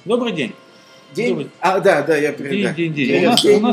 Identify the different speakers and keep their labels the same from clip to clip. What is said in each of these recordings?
Speaker 1: Добрый день.
Speaker 2: День?
Speaker 1: Добрый.
Speaker 2: Да, я передаю.
Speaker 1: День.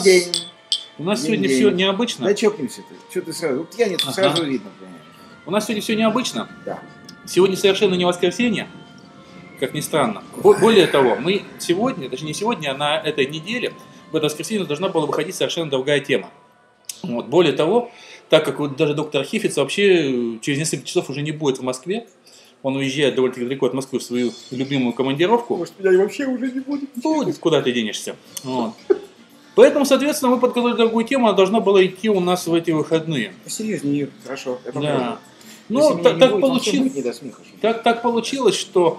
Speaker 1: У нас сегодня все необычно.
Speaker 2: Да чокнемся ты. Что ты сразу? Вот я нет, сразу видно, понимаешь.
Speaker 1: У нас сегодня все необычно.
Speaker 2: Да.
Speaker 1: Сегодня совершенно не воскресенье, как ни странно. Более того, мы сегодня, даже не сегодня, а на этой неделе, в это воскресенье должна была выходить совершенно другая тема. Вот. Более того, так как вот даже доктор Хифиц вообще через несколько часов уже не будет в Москве, он уезжает довольно-таки далеко от Москвы в свою любимую командировку.
Speaker 2: Может, меня и вообще уже не будет.
Speaker 1: Будет, куда ты денешься. Вот. Поэтому, соответственно, мы подготовили другую тему, она должна была идти у нас в эти выходные.
Speaker 2: Посерьезнее, Юр, хорошо.
Speaker 1: Да. Ну, так получилось, что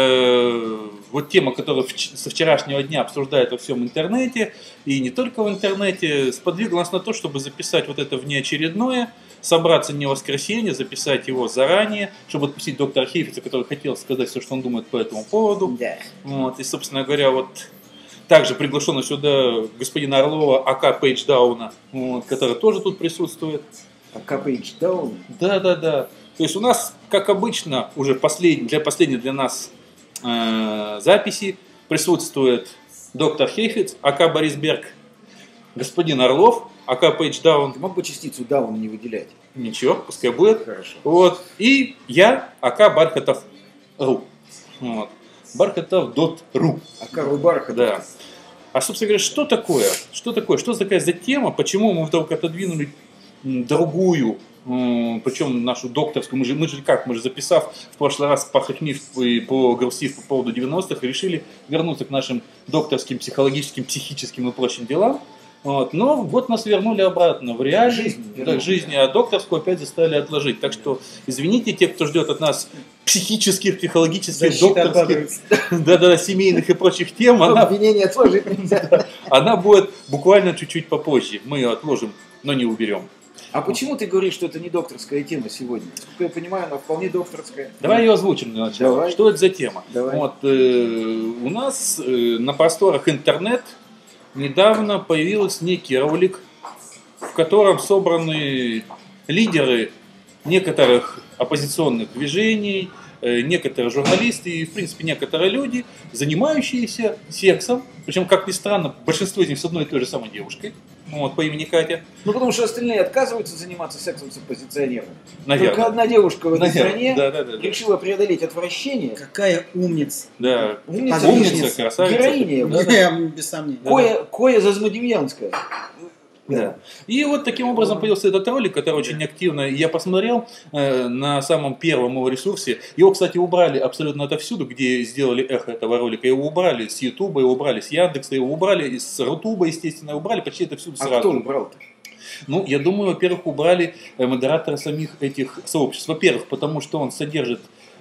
Speaker 1: вот тема, которая со вчерашнего дня обсуждает во всем интернете, и не только в интернете, сподвигла нас на то, чтобы записать вот это внеочередное, собраться не в воскресенье, записать его заранее, чтобы отпустить доктора Хейфица, который хотел сказать все, что он думает по этому поводу.
Speaker 2: Да.
Speaker 1: Вот, и, собственно говоря, вот также приглашено сюда господина Орлова, АК Пейдждауна, вот, который тоже тут присутствует.
Speaker 2: АК Пейдждаун?
Speaker 1: Да. То есть у нас, как обычно, уже для нас записи присутствует доктор Хейфиц, АК Борис Берг, господин Орлов, АК Пейдждаун.
Speaker 2: Ты мог бы частицу даун не выделять?
Speaker 1: Ничего, пускай будет.
Speaker 2: Хорошо.
Speaker 1: Вот. И я, АК Бархатов.ру. Вот. Бархатов.ру.
Speaker 2: АК Рубархатов.
Speaker 1: Да. А, собственно говоря, что такое? Что такая за тема? Почему мы вдруг отодвинули другую, причем нашу докторскую, мы же записав в прошлый раз пахать миф и погрустив по поводу 90-х, решили вернуться к нашим докторским, психологическим, психическим и прочим делам. Вот. Но вот нас вернули обратно в реальность, жизни, а докторскую опять заставили отложить. Так что извините те, кто ждет от нас психических, психологических, докторских, семейных и прочих тем.
Speaker 2: Обвинение отложить нельзя.
Speaker 1: Она будет буквально чуть-чуть попозже. Мы ее отложим, но не уберем.
Speaker 2: А почему ты говоришь, что это не докторская тема сегодня? Насколько я понимаю, она вполне докторская.
Speaker 1: Давай ее озвучим для начала.
Speaker 2: Давай.
Speaker 1: Что это за тема?
Speaker 2: Давай.
Speaker 1: Вот, у нас на просторах интернет недавно появился некий ролик, в котором собраны лидеры некоторых оппозиционных движений, некоторые журналисты и, в принципе, некоторые люди, занимающиеся сексом. Причем, как ни странно, большинство из них с одной и той же самой девушкой, вот, по имени Катя.
Speaker 2: Ну, потому что остальные отказываются заниматься сексом с оппозиционерами.
Speaker 1: Наверное.
Speaker 2: Только одна девушка в этой стране
Speaker 1: Да.
Speaker 2: решила преодолеть отвращение.
Speaker 3: Какая умница.
Speaker 1: Да.
Speaker 2: Умница,
Speaker 1: красавица.
Speaker 2: Героиня.
Speaker 3: Без сомнений.
Speaker 2: Коя Зазмодемьянская.
Speaker 1: Да. И вот таким образом появился этот ролик, который очень активно я посмотрел на самом первом его ресурсе. Его, кстати, убрали абсолютно отовсюду, где сделали эхо этого ролика. Его убрали с Ютуба, его убрали с Яндекса, его убрали с Рутуба, естественно, его убрали почти отовсюду сразу.
Speaker 2: А кто убрал-то?
Speaker 1: Ну, я думаю, во-первых, убрали модераторы самих этих сообществ. Во-первых, потому что он содержит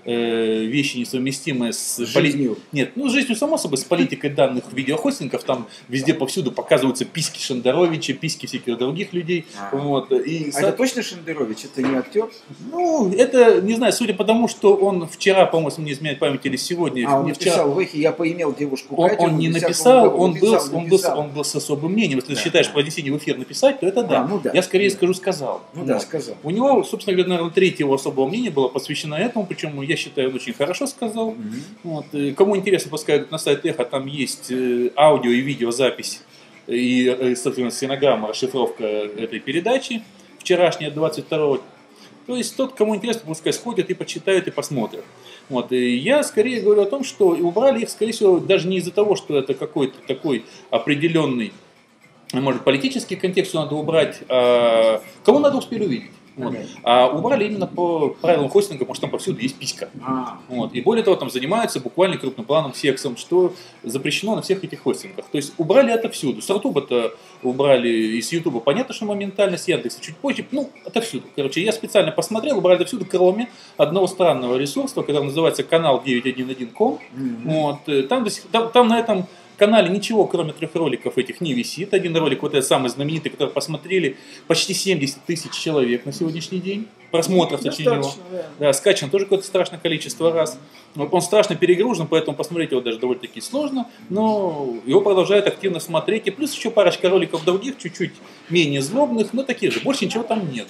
Speaker 1: вещи, несовместимые с
Speaker 2: жизнью.
Speaker 1: Нет, ну с жизнью, само собой, с политикой данных видеохостингов. Там везде повсюду показываются письки Шендеровича, письки всяких других людей. Вот.
Speaker 2: Это точно Шендерович? Это не актер?
Speaker 1: Ну, это, не знаю, судя по тому, что он вчера, по-моему, если не изменяет память, или сегодня.
Speaker 2: Он написал в эхе, я поимел девушку Катю.
Speaker 1: Он не написал, он был с особым мнением. Если ты считаешь проведение в эфир написать, то это да. Я скорее скажу сказал.
Speaker 2: Сказал.
Speaker 1: У него, собственно говоря, наверное, третье его особого мнения было посвящено этому, причем я считаю, он очень хорошо сказал. Вот. Кому интересно, пускай на сайт Эхо, там есть аудио и видеозапись и, соответственно, стенограмма, расшифровка этой передачи вчерашняя, 22-го. То есть тот, кому интересно, пускай сходят и почитают, и посмотрят. Вот. И я скорее говорю о том, что убрали их, скорее всего, даже не из-за того, что это какой-то такой определенный, может, политический контекст надо убрать, кого надо успели увидеть. Вот. А убрали именно по правилам хостинга, потому что там повсюду есть писька. Вот. И более того, там занимаются буквально крупным планом сексом, что запрещено на всех этих хостингах. То есть убрали отовсюду. С Рутуба-то убрали, и с Ютуба понятно, что моментально, с Яндекса чуть позже. Ну, отовсюду. Короче, я специально посмотрел, убрали отовсюду, кроме одного странного ресурса, который называется канал 911.com. Вот. Там на этом канале ничего, кроме 3 роликов этих, не висит. Один ролик, вот этот самый знаменитый, который посмотрели почти 70 тысяч человек на сегодняшний день. Просмотров, точнее, его. Да, скачан тоже какое-то страшное количество раз. Он страшно перегружен, поэтому посмотреть его даже довольно-таки сложно. Но его продолжают активно смотреть. И плюс еще парочка роликов других, чуть-чуть менее злобных, но таких же. Больше ничего там нет.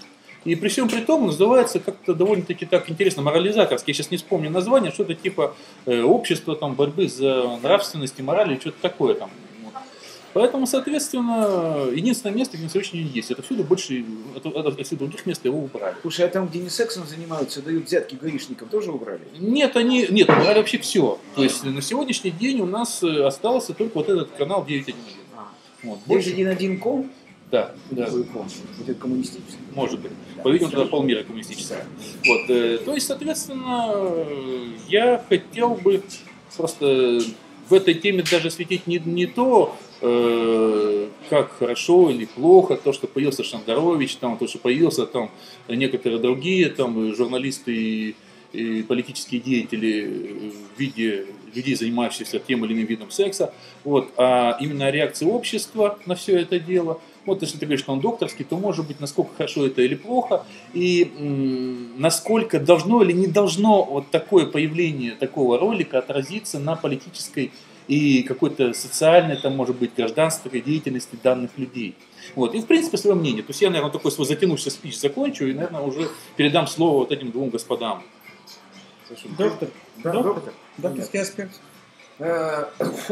Speaker 1: И при всем при том называется как-то довольно-таки так интересно, морализаторски. Я сейчас не вспомню название, что-то типа общество там, борьбы за нравственность и мораль, или что-то такое там. Поэтому, соответственно, единственное место, где на сегодняшний день есть, это всюду больше, отсюда других мест его убрали.
Speaker 2: Слушай, а там, где не сексом занимаются, дают взятки гаишникам, тоже убрали?
Speaker 1: Нет, убрали вообще все. То есть на сегодняшний день у нас остался только вот этот канал 9.1.1. Вот,
Speaker 2: 9.1.1.com?
Speaker 1: Да, да.
Speaker 2: Вот это коммунистический.
Speaker 1: Может быть. По-видимому, тогда полмира коммунистическое. Вот, то есть, соответственно, я хотел бы просто в этой теме даже светить не то, как хорошо или плохо, то, что появился Шандарович, там, то, что появился там некоторые другие там, журналисты и политические деятели в виде людей, занимающихся тем или иным видом секса, вот, а именно реакция общества на все это дело. Вот если ты говоришь, что он докторский, то может быть, насколько хорошо это или плохо, и насколько должно или не должно вот такое появление такого ролика отразиться на политической и какой-то социальной, там, может быть, гражданской деятельности данных людей. Вот. И, в принципе, свое мнение. То есть я, наверное, такой свой затянувшийся спич закончу и, наверное, уже передам слово вот этим двум господам.
Speaker 3: Доктор.
Speaker 2: Да, доктор.
Speaker 3: Докторский аспект.
Speaker 2: Я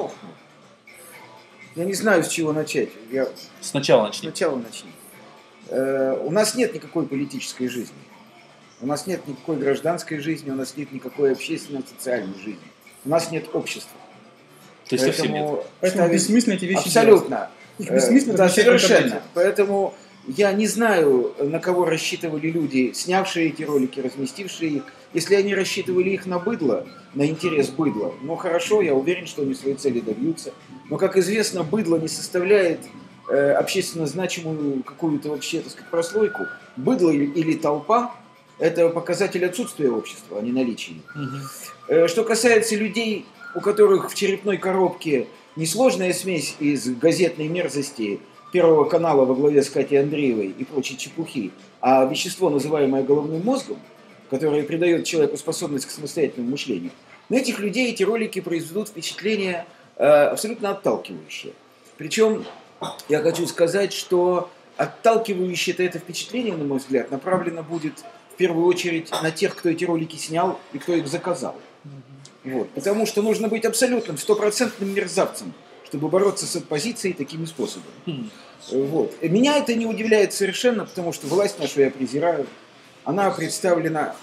Speaker 2: не знаю, с чего начать.
Speaker 1: Сначала начни.
Speaker 2: Сначала начни. У нас нет никакой политической жизни. У нас нет никакой гражданской жизни, у нас нет никакой общественно-социальной жизни. У нас нет общества.
Speaker 1: То есть совсем нет.
Speaker 3: Поэтому бессмысленно эти вещи
Speaker 2: абсолютно.
Speaker 3: Их бессмысленно
Speaker 2: Да,
Speaker 3: размещать в
Speaker 2: совершенно.
Speaker 3: интернете.
Speaker 2: Поэтому я не знаю, на кого рассчитывали люди, снявшие эти ролики, разместившие их. Если они рассчитывали их на быдло, на интерес быдла, ну хорошо, я уверен, что они своей цели добьются. Но, как известно, быдло не составляет общественно значимую какую-то вообще, так сказать, прослойку. Быдло или толпа – это показатель отсутствия общества, а не наличия. Что касается людей, у которых в черепной коробке несложная смесь из газетной мерзости Первого канала во главе с Катей Андреевой и прочей чепухи, а вещество, называемое головным мозгом, которое придает человеку способность к самостоятельному мышлению, на этих людей эти ролики произведут впечатление абсолютно отталкивающее. Причем я хочу сказать, что отталкивающее это впечатление, на мой взгляд, направлено будет в первую очередь на тех, кто эти ролики снял и кто их заказал. Вот. Потому что нужно быть абсолютным, стопроцентным мерзавцем, чтобы бороться с оппозицией такими способами. Вот. И меня это не удивляет совершенно, потому что власть нашу я презираю. Она представлена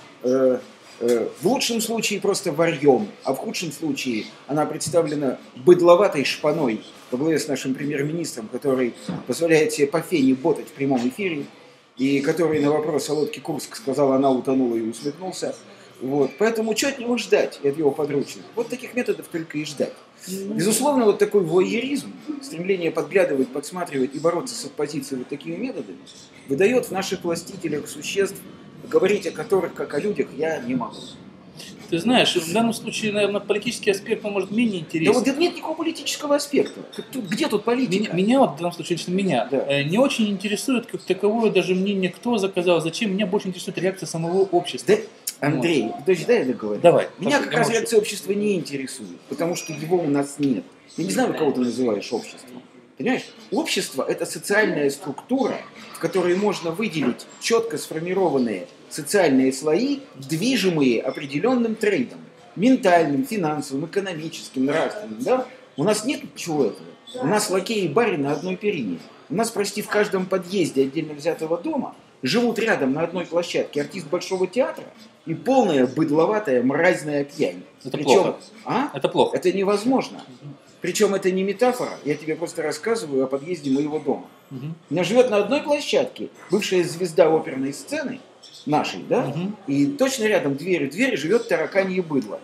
Speaker 2: в лучшем случае просто варьем, а в худшем случае она представлена быдловатой шпаной во главе с нашим премьер-министром, который позволяет себе по фене ботать в прямом эфире, и который на вопрос о лодке Курск сказал, она утонула и усмехнулся. Вот. Поэтому что от него ждать, от его подручных? Вот таких методов только и ждать. Безусловно, вот такой воеризм, стремление подглядывать, подсматривать и бороться с оппозицией вот такими методами, выдает в наших властителях существ, говорить о которых, как о людях, я не могу.
Speaker 1: Ты знаешь, в данном случае, наверное, политический аспект может менее интересен.
Speaker 2: Да вот нет никакого политического аспекта. Где тут политика?
Speaker 1: Меня вот, в данном случае, лично меня,
Speaker 2: да.
Speaker 1: Не очень интересует как таковое даже мнение, кто заказал, зачем. Меня больше интересует реакция самого общества.
Speaker 2: Да, Андрей, подожди, дай я договорю.
Speaker 1: Давай.
Speaker 2: Меня как раз реакция общества не интересует, потому что его у нас нет. Я не знаю, кого ты называешь обществом. Понимаешь? Общество – это социальная структура, в которой можно выделить четко сформированные социальные слои, движимые определенным трендом. Ментальным, финансовым, экономическим, нравственным. Да? У нас нет ничего этого. У нас лакеи и бари на одной перине. У нас, прости, в каждом подъезде отдельно взятого дома живут рядом на одной площадке артист Большого театра и полная быдловатая мразная пьянь.
Speaker 1: Это плохо. Это плохо.
Speaker 2: Это невозможно. Причем это не метафора, я тебе просто рассказываю о подъезде моего дома. У меня живет на одной площадке бывшая звезда оперной сцены, нашей, да, и точно рядом двери живет тараканье быдло.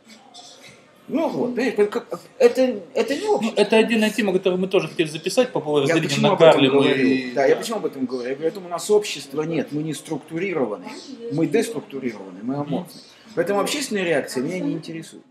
Speaker 2: Ну вот, это не общество.
Speaker 1: Это отдельная тема, которую мы тоже хотели записать по поводу разделения на
Speaker 2: Гарлема.
Speaker 1: и...
Speaker 2: Да, я почему об этом говорю? Я говорю, у нас общества нет, мы не структурированы, мы деструктурированы, мы аморфны. Поэтому общественная реакция меня не интересует.